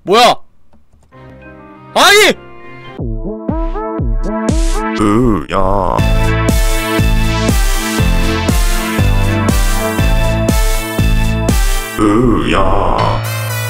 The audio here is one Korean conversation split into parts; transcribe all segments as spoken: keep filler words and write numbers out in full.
뭐야? 아니! 으야. 으야.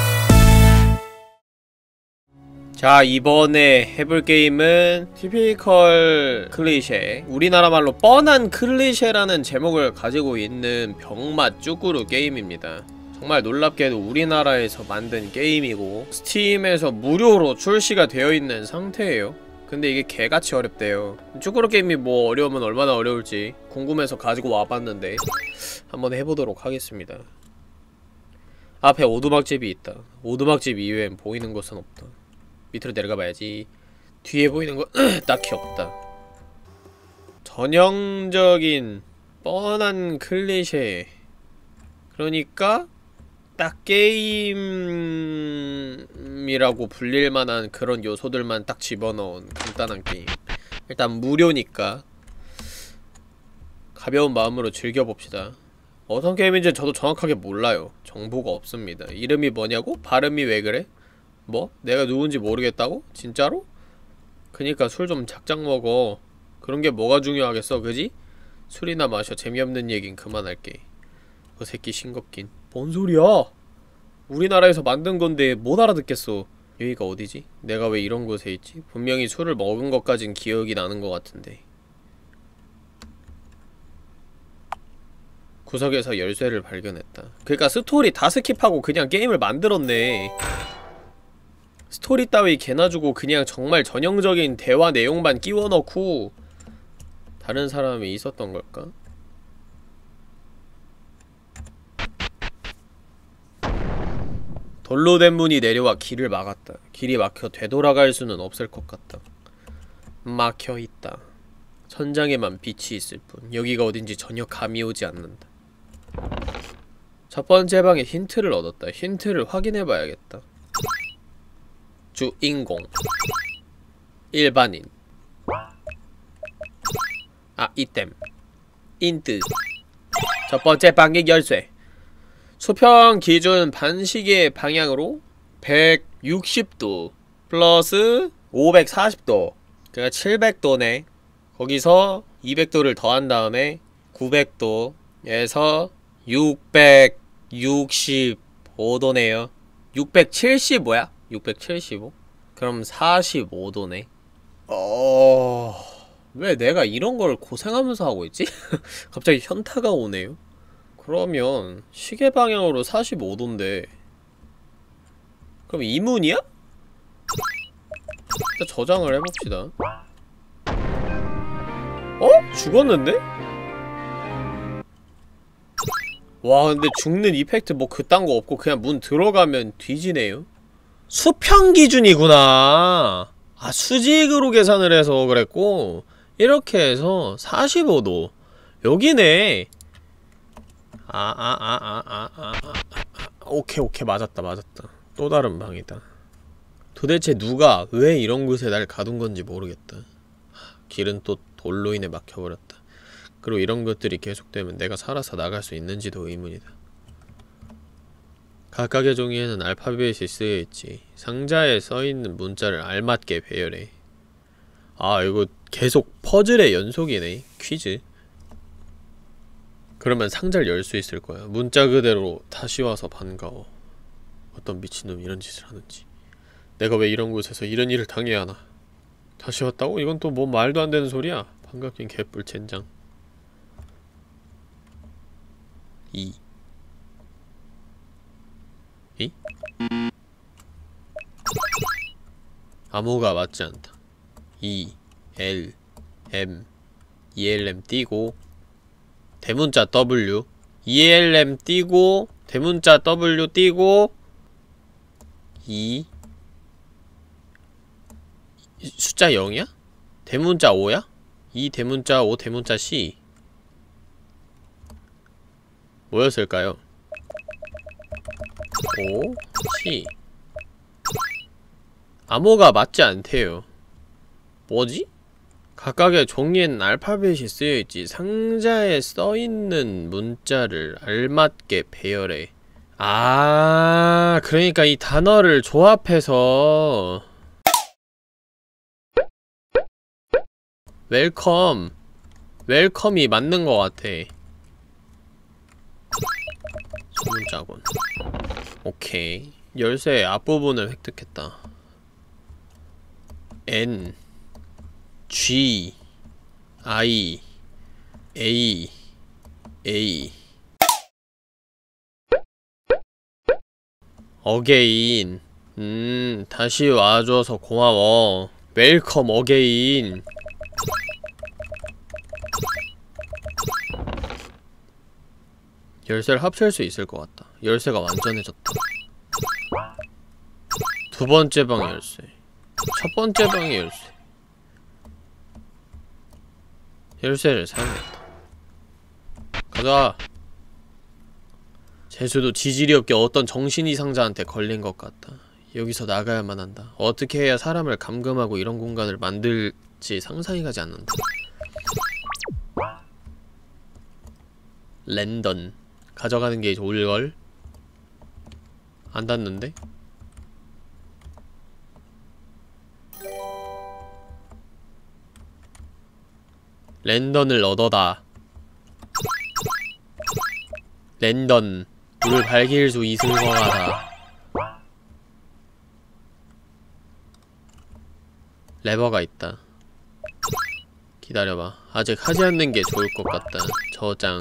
자, 이번에 해볼 게임은 티피컬 클리셰, 우리나라 말로 뻔한 클리셰라는 제목을 가지고 있는 병맛 쭈꾸루 게임입니다. 정말 놀랍게도 우리나라에서 만든 게임이고 스팀에서 무료로 출시가 되어 있는 상태예요. 근데 이게 개같이 어렵대요. 쭈꾸루 게임이 뭐 어려우면 얼마나 어려울지 궁금해서 가지고 와봤는데 한번 해보도록 하겠습니다. 앞에 오두막집이 있다. 오두막집 이외엔 보이는 곳은 없다. 밑으로 내려가 봐야지. 뒤에 보이는 거 딱히 없다. 전형적인 뻔한 클리셰. 그러니까 딱 게임이라고 불릴만한 그런 요소들만 딱 집어넣은 간단한 게임. 일단 무료니까 가벼운 마음으로 즐겨봅시다. 어떤 게임인지 저도 정확하게 몰라요. 정보가 없습니다. 이름이 뭐냐고? 발음이 왜 그래? 뭐? 내가 누군지 모르겠다고? 진짜로? 그니까 술 좀 작작 먹어. 그런게 뭐가 중요하겠어, 그지? 술이나 마셔. 재미없는 얘긴 그만할게. 그 새끼 싱겁긴. 뭔 소리야? 우리나라에서 만든 건데 못 알아듣겠어. 여기가 어디지? 내가 왜 이런 곳에 있지? 분명히 술을 먹은 것까진 기억이 나는 것 같은데. 구석에서 열쇠를 발견했다. 그니까 스토리 다 스킵하고 그냥 게임을 만들었네. 스토리 따위 개나 주고 그냥 정말 전형적인 대화 내용만 끼워 넣고 다른 사람이 있었던 걸까? 돌로 된 문이 내려와 길을 막았다. 길이 막혀 되돌아갈 수는 없을 것 같다. 막혀있다. 천장에만 빛이 있을 뿐. 여기가 어딘지 전혀 감이 오지 않는다. 첫 번째 방에 힌트를 얻었다. 힌트를 확인해봐야겠다. 주인공 일반인 아, 이템 인트 첫 번째 방의 열쇠 수평 기준 반시계 방향으로 백육십 도 플러스 오백사십 도 그니까 칠백 도네. 거기서 이백 도를 더한 다음에 구백 도에서 육백육십오 도네요 육백칠십오야? 육백칠십오? 그럼 사십오 도네. 어... 왜 내가 이런 걸 고생하면서 하고 있지? 갑자기 현타가 오네요. 그러면 시계 방향으로 사십오 도인데 그럼 이 문이야? 일단 저장을 해봅시다. 어? 죽었는데? 와, 근데 죽는 이펙트 뭐 그딴 거 없고 그냥 문 들어가면 뒤지네요. 수평 기준이구나. 아, 수직으로 계산을 해서 그랬고 이렇게 해서 사십오 도 여기네. 아 아 아 아 아 아 아 오케이 오케이 맞았다 맞았다. 또 다른 방이다. 도대체 누가 왜 이런 곳에 날 가둔 건지 모르겠다. 길은 또 돌로 인해 막혀버렸다. 그리고 이런 것들이 계속되면 내가 살아서 나갈 수 있는지도 의문이다. 각각의 종이에는 알파벳이 쓰여있지. 상자에 써있는 문자를 알맞게 배열해. 아, 이거 계속 퍼즐의 연속이네. 퀴즈. 그러면 상자를 열 수 있을 거야. 문자 그대로 다시 와서 반가워. 어떤 미친놈이 이런 짓을 하는지. 내가 왜 이런 곳에서 이런 일을 당해야 하나. 다시 왔다고? 이건 또 뭐 말도 안 되는 소리야. 반갑긴 개뿔 젠장. 이 이? 암호가 맞지 않다. E, L, M, 이엘엠 띄고 대문자 W 이엘엠 띄고 대문자 W 띄고 이 숫자 영이야? 대문자 오야? 이 대문자 오 대문자 C 뭐였을까요? 오, C 암호가 맞지 않대요. 뭐지? 각각의 종이엔 알파벳이 쓰여있지. 상자에 써있는 문자를 알맞게 배열해. 아, 그러니까 이 단어를 조합해서 웰컴 웰컴이 맞는 것 같아. 소문자군. 오케이. 열쇠의 앞부분을 획득했다. N G I A A 어게인. 음, 다시 와줘서 고마워. 웰컴 어게인. 열쇠를 합칠 수 있을 것 같다. 열쇠가 완전해졌다. 두 번째 방 열쇠. 첫 번째 방의 열쇠. 열쇠를 사용했다. 가자. 재수도 지질이 없게 어떤 정신이상자한테 걸린 것 같다. 여기서 나가야만 한다. 어떻게 해야 사람을 감금하고 이런 공간을 만들지 상상이 가지 않는다. 랜던. 가져가는 게 좋을걸? 안 닿는데? 랜던을 얻어다. 랜던. 불을 밝힐 수 있을 것 같아. 레버가 있다. 기다려봐. 아직 하지 않는 게 좋을 것 같다. 저장.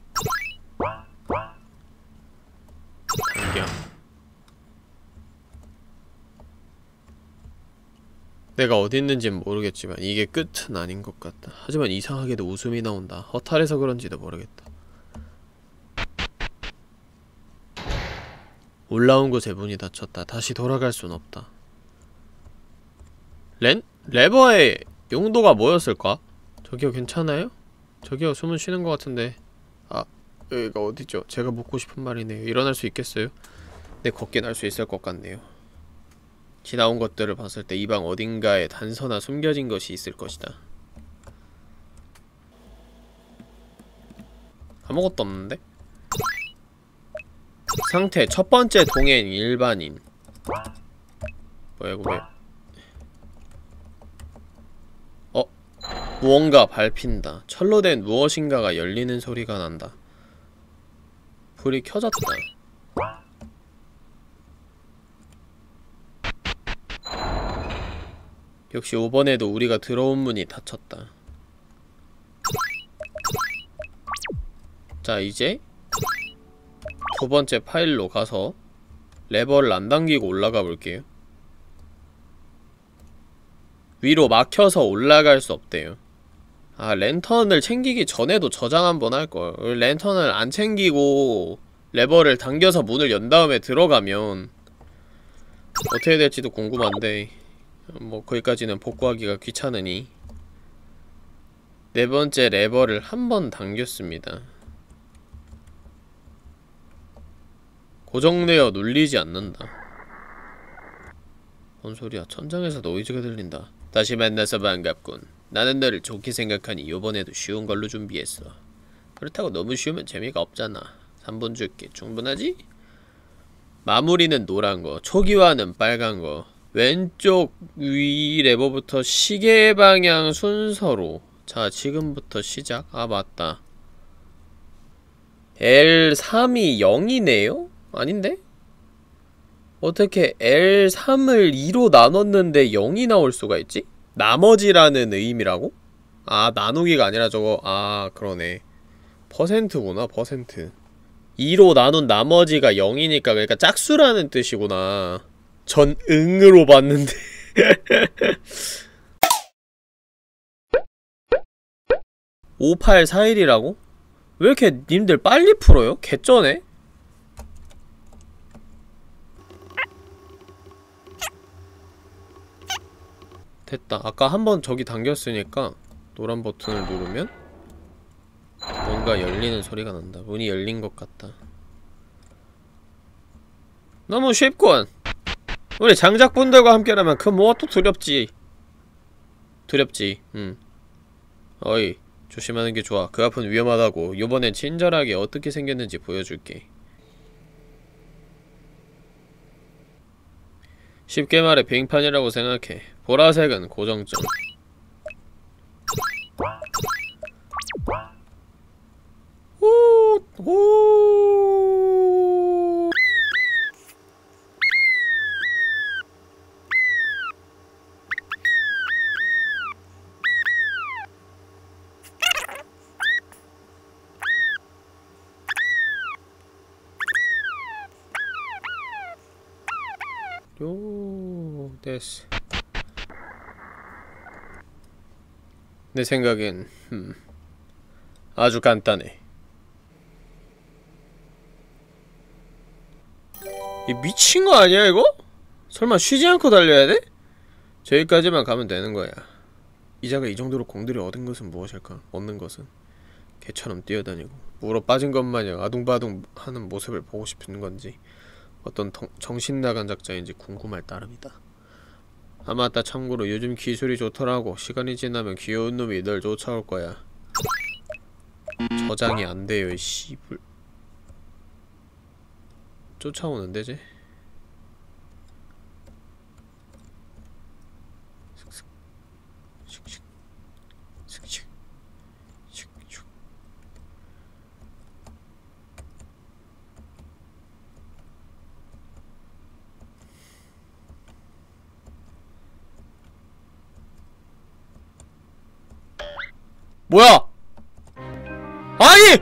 당겨. 내가 어디 있는진 모르겠지만 이게 끝은 아닌 것 같다. 하지만 이상하게도 웃음이 나온다. 허탈해서 그런지도 모르겠다. 올라온 곳에 문이 닫혔다. 다시 돌아갈 순 없다. 렌? 레버의 용도가 뭐였을까? 저기요, 괜찮아요? 저기요, 숨은 쉬는 것 같은데. 아, 여기가 어디죠? 제가 묻고 싶은 말이네요. 일어날 수 있겠어요? 네, 걷긴 할 수 있을 것 같네요. 지나온 것들을 봤을 때 이 방 어딘가에 단서나 숨겨진 것이 있을 것이다. 아무것도 없는데? 상태 첫 번째 동행 일반인. 뭐야 이거 왜? 어? 무언가 밟힌다. 철로 된 무엇인가가 열리는 소리가 난다. 불이 켜졌다. 역시 오번에도 우리가 들어온 문이 닫혔다. 자, 이제 두 번째 파일로 가서 레버를 안 당기고 올라가 볼게요. 위로 막혀서 올라갈 수 없대요. 아, 랜턴을 챙기기 전에도 저장 한번 할걸. 랜턴을 안 챙기고 레버를 당겨서 문을 연 다음에 들어가면 어떻게 될지도 궁금한데 뭐 거기까지는 복구하기가 귀찮으니 네 번째 레버를 한 번 당겼습니다. 고정되어 눌리지 않는다. 뭔 소리야? 천장에서 노이즈가 들린다. 다시 만나서 반갑군. 나는 너를 좋게 생각하니 요번에도 쉬운 걸로 준비했어. 그렇다고 너무 쉬우면 재미가 없잖아. 삼 분 줄게. 충분하지? 마무리는 노란거, 초기화는 빨간거. 왼쪽 위 레버부터 시계 방향 순서로. 자, 지금부터 시작. 아, 맞다. 엘 삼이 영이네요? 아닌데? 어떻게 엘 삼을 이로 나눴는데 영이 나올 수가 있지? 나머지라는 의미라고? 아, 나누기가 아니라 저거, 아, 그러네. 퍼센트구나, 퍼센트. 이로 나눈 나머지가 영이니까, 그러니까 짝수라는 뜻이구나. 전 응으로 봤는데. 오팔사일이라고? 왜 이렇게 님들 빨리 풀어요? 개쩌네? 됐다. 아까 한번 저기 당겼으니까 노란 버튼을 누르면 뭔가 열리는 소리가 난다. 문이 열린 것 같다. 너무 쉽군! 우리 장작분들과 함께라면 그 무엇도 두렵지. 두렵지. 응. 어이, 조심하는 게 좋아. 그 앞은 위험하다고. 요번엔 친절하게 어떻게 생겼는지 보여줄게. 쉽게 말해 빙판이라고 생각해. 보라색은 고정점. 오, 오. 요, 됐어. 내 생각엔 음, 아주 간단해. 이 미친 거 아니야 이거? 설마 쉬지 않고 달려야 돼? 저기까지만 가면 되는 거야. 이자가 이 정도로 공들이 얻은 것은 무엇일까? 얻는 것은 개처럼 뛰어다니고 물어 빠진 것 마냥 아둥바둥 하는 모습을 보고 싶은 건지 어떤 덩, 정신나간 작자인지 궁금할 따름이다. 아 맞다, 참고로 요즘 기술이 좋더라고. 시간이 지나면 귀여운 놈이 널 쫓아올 거야. 저장이 안 돼요, 이 씨불. 쫓아오는데, 쟤? 슥슥. 슥슥. 슥슥. 슥슥. 뭐야! 아니!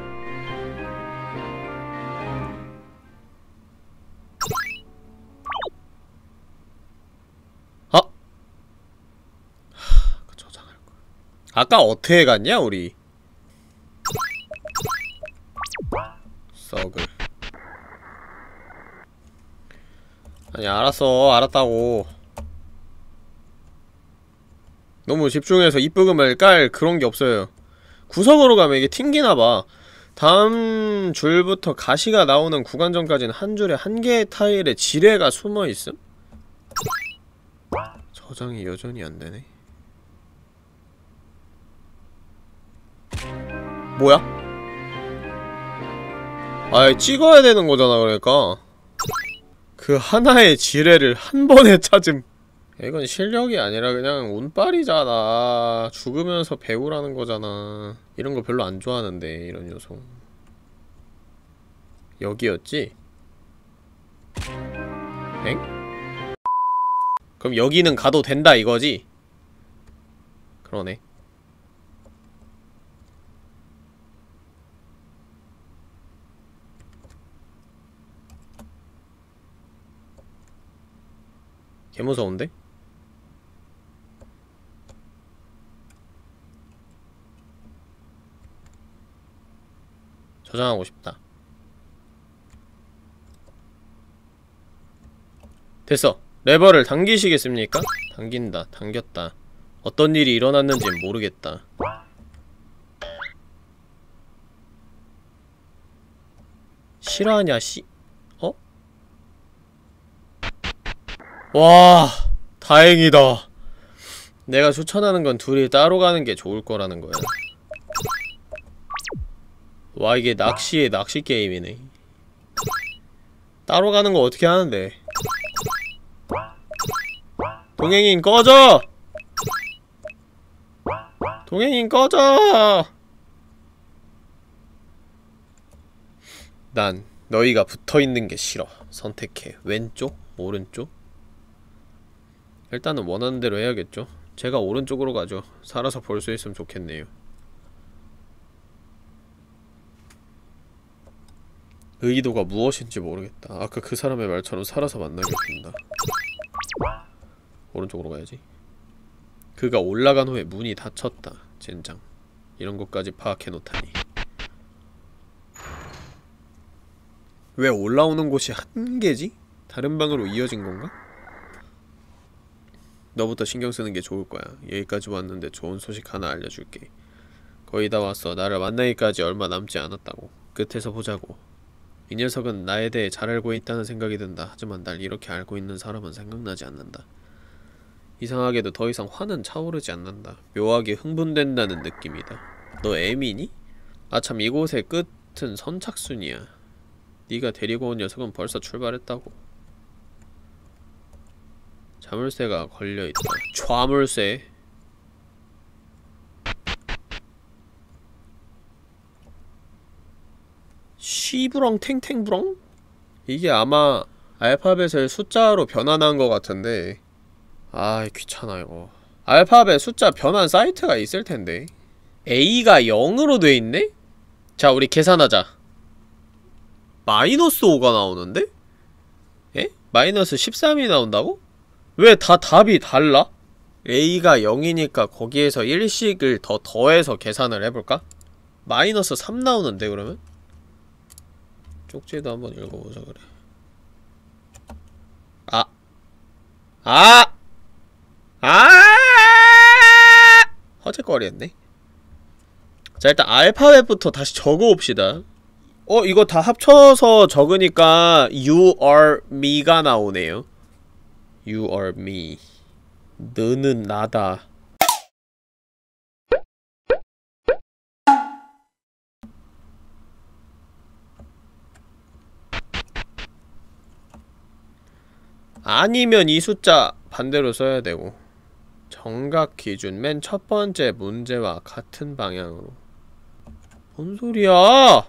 아! 그 저장할 거야. 아까 어떻게 갔냐, 우리? 썩을. 아니, 알았어. 알았다고. 너무 집중해서 이쁘금을 깔 그런 게 없어요. 구석으로 가면 이게 튕기나봐. 다음 줄부터 가시가 나오는 구간 전까지는 한 줄에 한 개의 타일에 지뢰가 숨어있음? 저장이 여전히 안되네. 뭐야? 아이, 찍어야 되는 거잖아, 그러니까. 그 하나의 지뢰를 한 번에 찾음. 이건 실력이 아니라 그냥 운빨이잖아. 죽으면서 배우라는 거잖아. 이런 거 별로 안 좋아하는데, 이런 요소. 여기였지? 엥? 그럼 여기는 가도 된다 이거지? 그러네. 개무서운데? 저장하고 싶다. 됐어. 레버를 당기시겠습니까? 당긴다. 당겼다. 어떤 일이 일어났는진 모르겠다. 실화냐, 씨... 어? 와... 다행이다. 내가 추천하는 건 둘이 따로 가는 게 좋을 거라는 거야. 와, 이게 낚시의 낚시 게임이네. 따로 가는 거 어떻게 하는데? 동행인 꺼져! 동행인 꺼져! 난 너희가 붙어있는 게 싫어. 선택해. 왼쪽? 오른쪽? 일단은 원하는 대로 해야겠죠. 제가 오른쪽으로 가죠. 살아서 볼 수 있으면 좋겠네요. 의도가 무엇인지 모르겠다. 아까 그 사람의 말처럼 살아서 만나게 된다. 오른쪽으로 가야지. 그가 올라간 후에 문이 닫혔다. 젠장. 이런 것까지 파악해놓다니. 왜 올라오는 곳이 한 개지? 다른 방으로 이어진 건가? 너부터 신경 쓰는 게 좋을 거야. 여기까지 왔는데 좋은 소식 하나 알려줄게. 거의 다 왔어. 나를 만나기까지 얼마 남지 않았다고. 끝에서 보자고. 이 녀석은 나에 대해 잘 알고 있다는 생각이 든다. 하지만 날 이렇게 알고 있는 사람은 생각나지 않는다. 이상하게도 더 이상 화는 차오르지 않는다. 묘하게 흥분된다는 느낌이다. 너 애미니? 아참, 이곳의 끝은 선착순이야. 네가 데리고 온 녀석은 벌써 출발했다고. 자물쇠가 걸려있다. 좌물쇠. 시부렁 탱탱부렁? 이게 아마 알파벳을 숫자로 변환한 것 같은데, 아 귀찮아 이거. 알파벳 숫자 변환 사이트가 있을텐데. A가 영으로 돼있네? 자 우리 계산하자. 마이너스 오가 나오는데? 에? 마이너스 십삼이 나온다고? 왜 다 답이 달라? A가 영이니까 거기에서 일씩을 더 더해서 계산을 해볼까? 마이너스 삼 나오는데 그러면? 쪽지도 한번 읽어보자 그래. 아! 아! 아! 허짓거리했네. 자 일단 알파벳부터 다시 적어봅시다. 어 이거 다 합쳐서 적으니까 You are me가 나오네요. You are me. 너는 나다. 아니면 이 숫자 반대로 써야 되고. 정각 기준 맨 첫 번째 문제와 같은 방향으로. 뭔 소리야?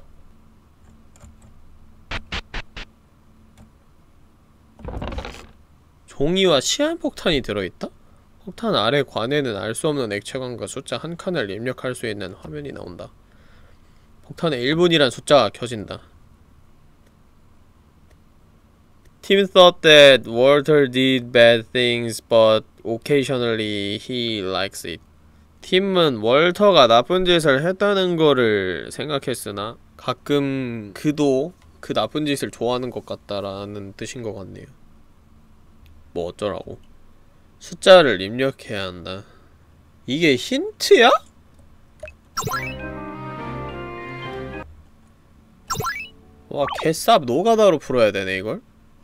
종이와 시한폭탄이 들어있다? 폭탄 아래 관에는 알 수 없는 액체관과 숫자 한 칸을 입력할 수 있는 화면이 나온다. 폭탄에 일 분이란 숫자가 켜진다. Tim thought that Walter did bad things, but occasionally he likes it. 팀은 월터가 나쁜 짓을 했다는 거를 생각했으나 가끔 그도 그 나쁜 짓을 좋아하는 것 같다라는 뜻인 것 같네요. 뭐 어쩌라고. 숫자를 입력해야 한다. 이게 힌트야? 와 개쌉 노가다로 풀어야 되네 이걸?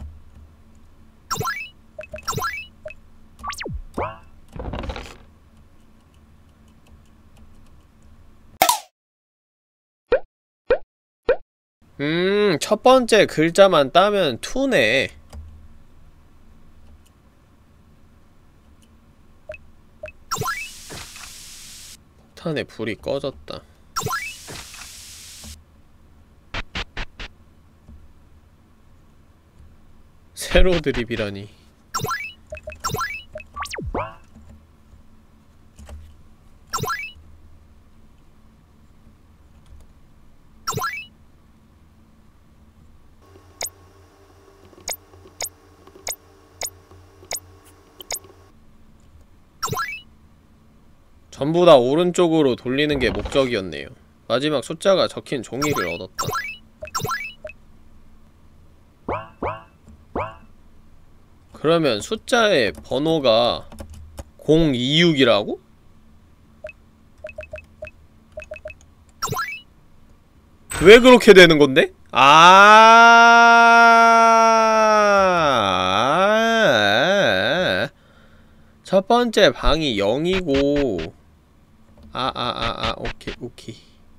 음, 첫 번째 글자만 따면 투네. 폭탄에 불이 꺼졌다. 세로 드립이라니. 전부 다 오른쪽으로 돌리는 게 목적이었네요. 마지막 숫자가 적힌 종이를 얻었다. 그러면 숫자의 번호가 공이육이라고? 왜 그렇게 되는 건데? 아, 첫 번째 방이 영이고, 아, 아, 아, 아, 오케이, 오케이.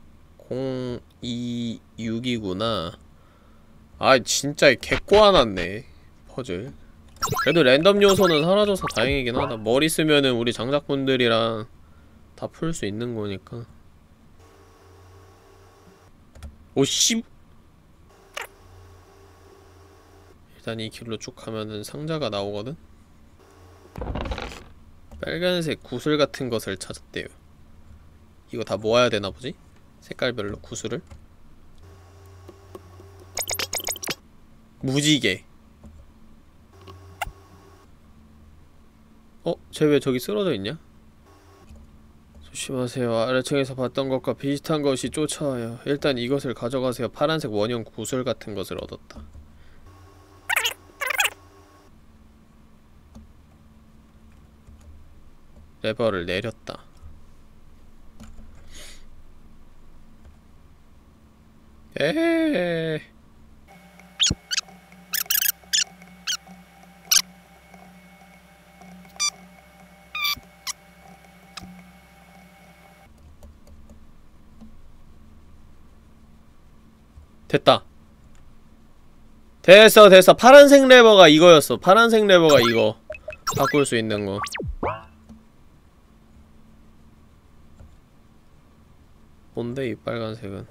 공이육이구나. 아, 진짜 개꼬아놨네, 퍼즐. 그래도 랜덤 요소는 사라져서 다행이긴 하다. 머리 쓰면은 우리 장작분들이랑 다 풀 수 있는 거니까. 오, 씨. 일단 이 길로 쭉 가면은 상자가 나오거든? 빨간색 구슬 같은 것을 찾았대요. 이거 다 모아야 되나 보지? 색깔별로 구슬을? 무지개. 어? 쟤 왜 저기 쓰러져 있냐? 조심하세요. 아래층에서 봤던 것과 비슷한 것이 쫓아와요. 일단 이것을 가져가세요. 파란색 원형 구슬 같은 것을 얻었다. 레버를 내렸다. 에헤. 됐다. 됐어 됐어. 파란색 레버가 이거였어. 파란색 레버가 이거. 바꿀 수 있는 거. 뭔데 이 빨간색은?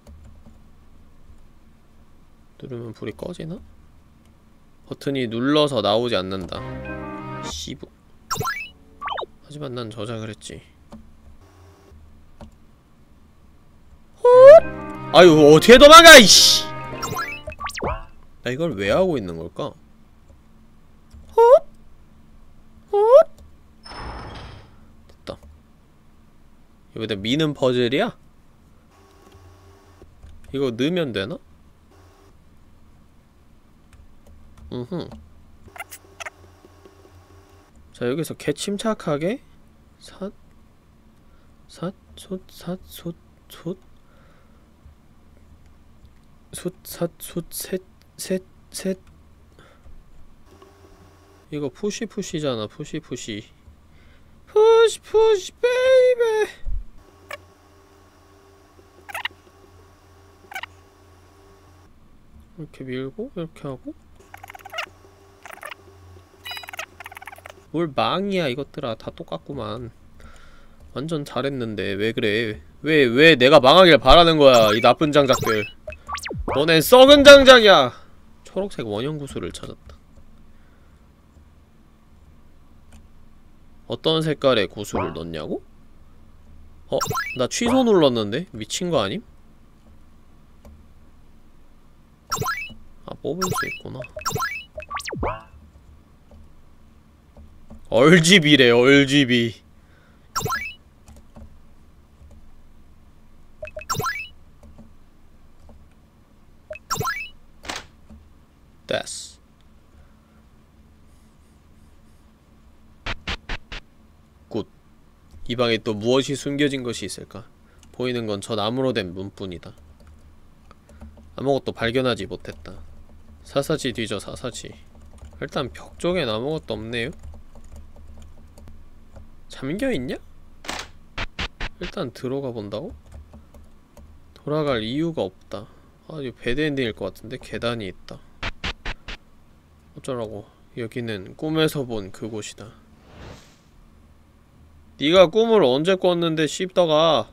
누르면 불이 꺼지나? 버튼이 눌러서 나오지 않는다. 씨부. 하지만 난 저장을 했지. 헛! 아유 어떻게 도망가 이씨! 나 이걸 왜 하고 있는 걸까? 헛! 헛! 됐다. 여기다 미는 퍼즐이야? 이거 넣으면 되나? 으흠. 자 여기서 개 침착하게 삿 삿 솥 삿 솥 솥 솥 삿 솥 셋 셋 셋 이거 푸시 푸시잖아. 푸시 푸시 푸시 푸시 베이베. 이렇게 밀고 이렇게 하고. 뭘 망이야 이것들아. 다 똑같구만. 완전 잘했는데 왜 그래. 왜 왜 내가 망하길 바라는 거야 이 나쁜 장작들. 너넨 썩은 장작이야. 초록색 원형 구슬을 찾았다. 어떤 색깔의 구슬을 넣냐고? 어? 나 취소 눌렀는데? 미친거 아님? 아 뽑을 수 있구나. 얼지비래 얼지비. 됐어. 굿. 이 방에 또 무엇이 숨겨진 것이 있을까? 보이는 건 저 나무로 된 문뿐이다. 아무것도 발견하지 못했다. 사사지 뒤져 사사지. 일단 벽 쪽엔 아무것도 없네요. 잠겨있냐? 일단 들어가 본다고? 돌아갈 이유가 없다. 아 이거 배드엔딩일 것 같은데? 계단이 있다. 어쩌라고. 여기는 꿈에서 본 그곳이다. 네가 꿈을 언제 꿨는데 씹더가.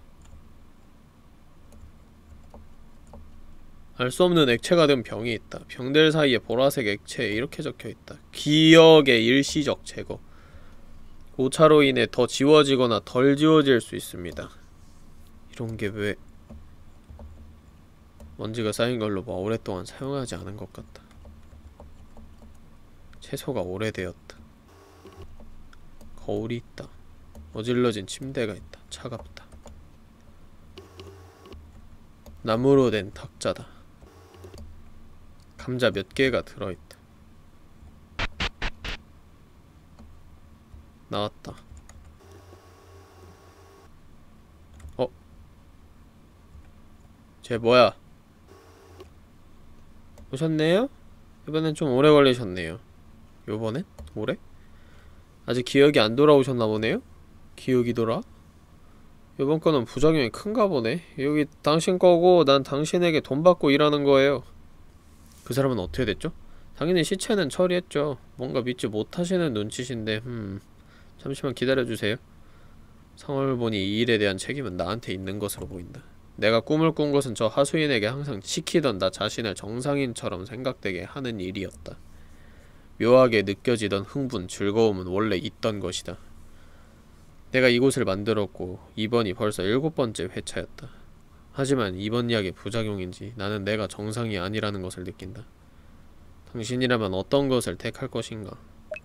알 수 없는 액체가 된 병이 있다. 병들 사이에 보라색 액체에 이렇게 적혀있다. 기억의 일시적 제거. 오차로 인해 더 지워지거나 덜 지워질 수 있습니다. 이런게 왜... 먼지가 쌓인 걸로 봐. 오랫동안 사용하지 않은 것 같다. 채소가 오래되었다. 거울이 있다. 어질러진 침대가 있다. 차갑다. 나무로 된 탁자다. 감자 몇 개가 들어있다. 나왔다. 어? 쟤 뭐야? 오셨네요? 이번엔 좀 오래 걸리셨네요. 요번엔? 오래? 아직 기억이 안 돌아오셨나 보네요? 기억이 돌아? 요번 거는 부작용이 큰가 보네. 여기 당신 거고 난 당신에게 돈 받고 일하는 거예요. 그 사람은 어떻게 됐죠? 당연히 시체는 처리했죠. 뭔가 믿지 못하시는 눈치신데 음... 잠시만 기다려주세요. 상황을 보니 이 일에 대한 책임은 나한테 있는 것으로 보인다. 내가 꿈을 꾼 것은 저 하수인에게 항상 시키던 나 자신을 정상인처럼 생각되게 하는 일이었다. 묘하게 느껴지던 흥분, 즐거움은 원래 있던 것이다. 내가 이곳을 만들었고 이번이 벌써 일곱 번째 회차였다. 하지만 이번 약의 부작용인지 나는 내가 정상이 아니라는 것을 느낀다. 당신이라면 어떤 것을 택할 것인가?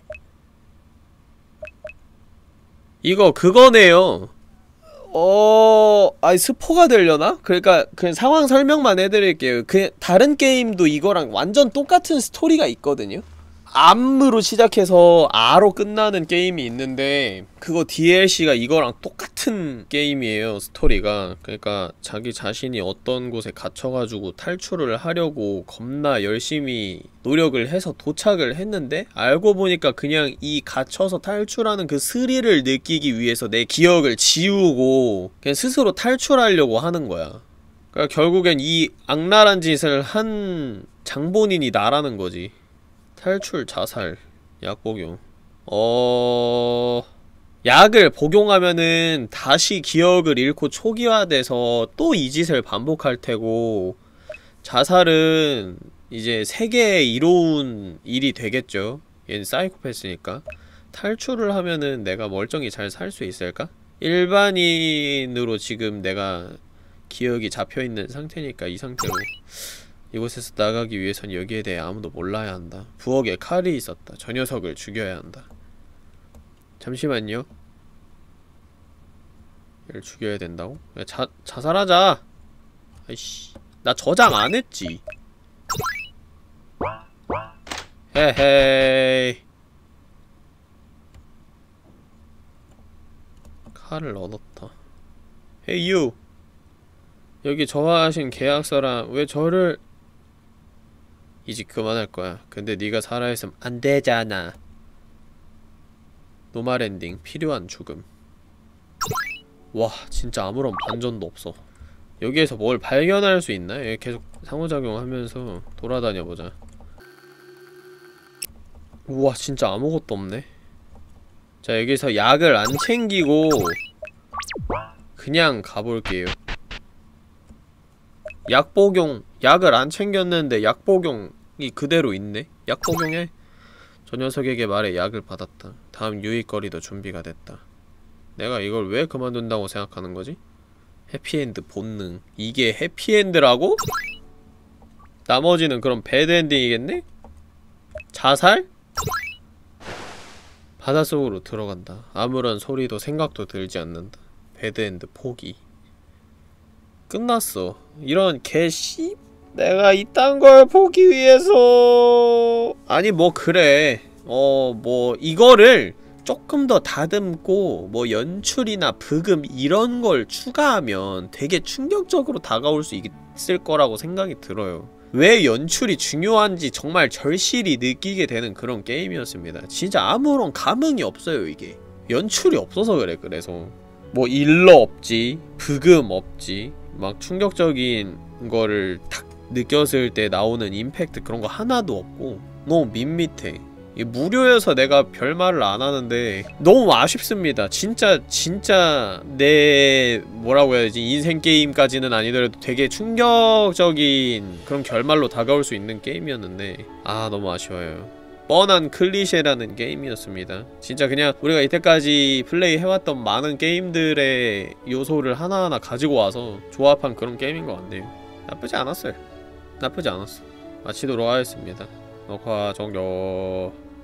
이거 그거네요. 어... 아니 스포가 되려나? 그러니까 그냥 상황 설명만 해드릴게요. 그 다른 게임도 이거랑 완전 똑같은 스토리가 있거든요? 암으로 시작해서 아로 끝나는 게임이 있는데 그거 디엘씨가 이거랑 똑같은 게임이에요. 스토리가. 그러니까 자기 자신이 어떤 곳에 갇혀가지고 탈출을 하려고 겁나 열심히 노력을 해서 도착을 했는데 알고 보니까 그냥 이 갇혀서 탈출하는 그 스릴을 느끼기 위해서 내 기억을 지우고 그냥 스스로 탈출하려고 하는 거야. 그러니까 결국엔 이 악랄한 짓을 한 장본인이 나라는 거지. 탈출, 자살, 약 복용. 어... 약을 복용하면은 다시 기억을 잃고 초기화돼서 또 이 짓을 반복할 테고, 자살은 이제 세계에 이로운 일이 되겠죠. 얘는 사이코패스니까. 탈출을 하면은 내가 멀쩡히 잘 살 수 있을까? 일반인으로 지금 내가 기억이 잡혀있는 상태니까 이 상태로 이곳에서 나가기 위해선 여기에 대해 아무도 몰라야 한다. 부엌에 칼이 있었다. 저 녀석을 죽여야 한다. 잠시만요. 얘를 죽여야 된다고? 야, 자, 자살하자! 아이씨. 나 저장 안 했지. 헤헤이. 칼을 얻었다. 헤이 유! 여기 저하하신 계약서랑 왜 저를... 이제 그만할 거야. 근데 네가 살아있으면 안 되잖아. 노말 엔딩. 필요한 죽음. 와, 진짜 아무런 반전도 없어. 여기에서 뭘 발견할 수 있나? 여기 계속 상호작용하면서 돌아다녀보자. 우와, 진짜 아무것도 없네. 자, 여기서 약을 안 챙기고 그냥 가볼게요. 약 복용, 약을 안 챙겼는데 약 복용이 그대로 있네? 약 복용해? 저 녀석에게 말해 약을 받았다. 다음 유익거리도 준비가 됐다. 내가 이걸 왜 그만둔다고 생각하는 거지? 해피엔드 본능. 이게 해피엔드라고? 나머지는 그럼 배드엔딩이겠네? 자살? 바닷속으로 들어간다. 아무런 소리도 생각도 들지 않는다. 배드엔드 포기. 끝났어. 이런 개씨... 내가 이딴 걸 보기 위해서... 아니 뭐 그래. 어 뭐 이거를 조금 더 다듬고 뭐 연출이나 브금 이런 걸 추가하면 되게 충격적으로 다가올 수 있을 거라고 생각이 들어요. 왜 연출이 중요한지 정말 절실히 느끼게 되는 그런 게임이었습니다. 진짜 아무런 감흥이 없어요 이게. 연출이 없어서 그래. 그래서 뭐 일러 없지, 브금 없지, 막 충격적인 거를 탁 느꼈을 때 나오는 임팩트 그런 거 하나도 없고 너무 밋밋해. 무료여서 내가 별말을 안 하는데 너무 아쉽습니다. 진짜 진짜 내 뭐라고 해야지, 인생 게임까지는 아니더라도 되게 충격적인 그런 결말로 다가올 수 있는 게임이었는데 아 너무 아쉬워요. 뻔한 클리셰라는 게임이었습니다. 진짜 그냥 우리가 이때까지 플레이해왔던 많은 게임들의 요소를 하나하나 가지고 와서 조합한 그런 게임인 것 같네요. 나쁘지 않았어요. 나쁘지 않았어. 마치도록 하겠습니다. 녹화 종료.